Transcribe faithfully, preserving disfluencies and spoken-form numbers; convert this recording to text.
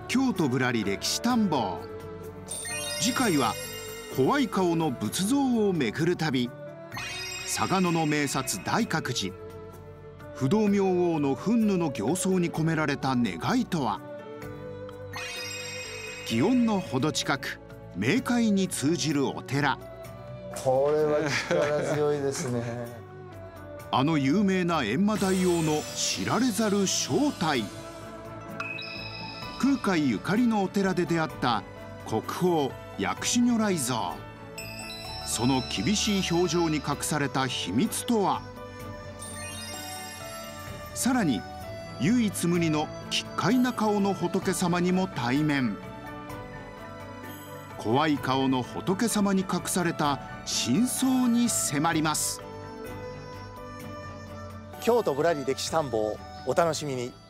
京都ぶらり歴史探訪。次回は怖い顔の仏像を巡る旅。嵯峨野の名刹大覚寺。不動明王の憤怒の形相に込められた願いとは。祇園のほど近く、冥界に通じるお寺。 これは力強いですね。 あの有名な閻魔大王の知られざる正体。空海ゆかりのお寺で出会った国宝薬師如来像。その厳しい表情に隠された秘密とは。さらに唯一無二の奇怪な顔の仏様にも対面。怖い顔の仏様に隠された真相に迫ります。 京都ぶらり歴史探訪、お楽しみに。